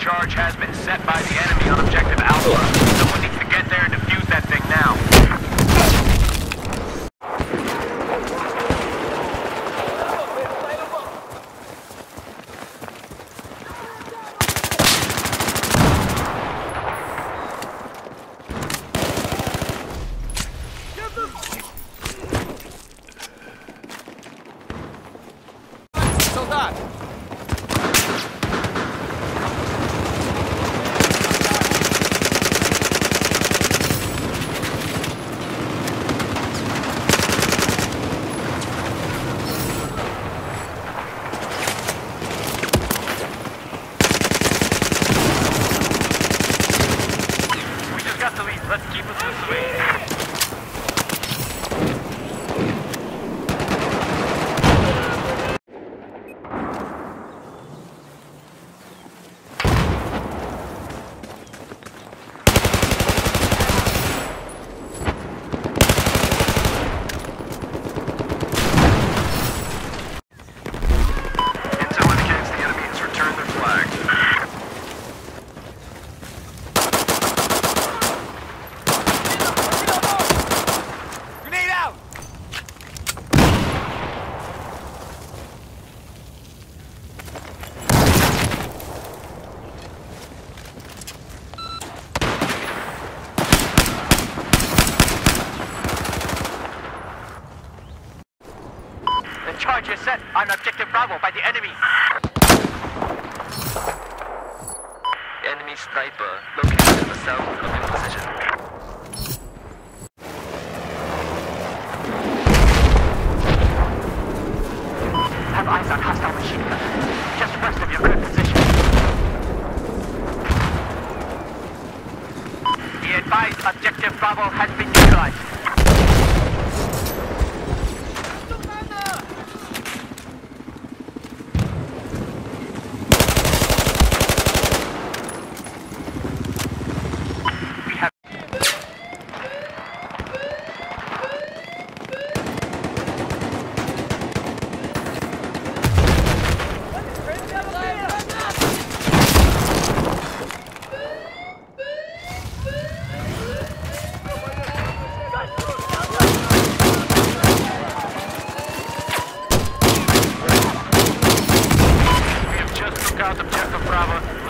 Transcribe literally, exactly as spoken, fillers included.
charge has been set by the enemy on objective Alpha. Someone needs to get there and defuse that thing now. Солдат! We just got the lead. Let's keep it this way. Charge is set on objective Bravo by the enemy. Enemy sniper located in the south of your position. Have eyes on hostile machine gun. Just west of your current position. Be advised, objective Bravo has been neutralized. Objective Bravo.